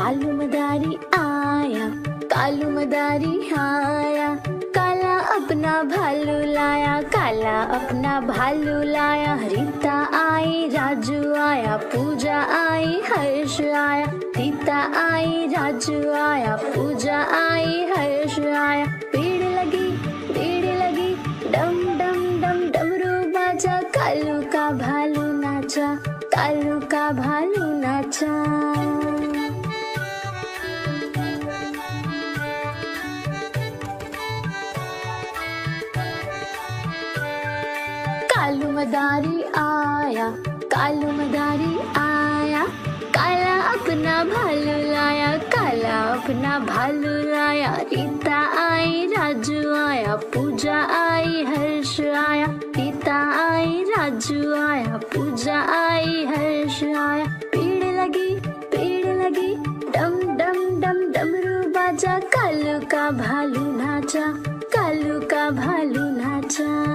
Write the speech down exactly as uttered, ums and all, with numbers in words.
कालू मदारी आया, कालू मदारी आया, काला अपना भालू लाया, काला अपना भालू लाया। रीता आई, राजू आया, पूजा आई, हर्ष आया। रीता आई, राजू आया, पूजा आई, हर्ष आया। भीड़ लगी, भीड़ लगी, डम डम डम डमरू बाजा, कालू का भालू नाचा, कालू का भालू नाचा। कालू मदारी आया, कालू मदारी आया, काला अपना भालू लाया, काला अपना भालू लाया। रीता आई, राजू आया, पूजा आई, हर्ष आया। रीता आई, राजू आया, पूजा आई, हर्ष आया। भीड़ लगी, भीड़ लगी, डम डम डम डमरू बाजा, कालू का भालू नाचा, कालू का भालू नाचा।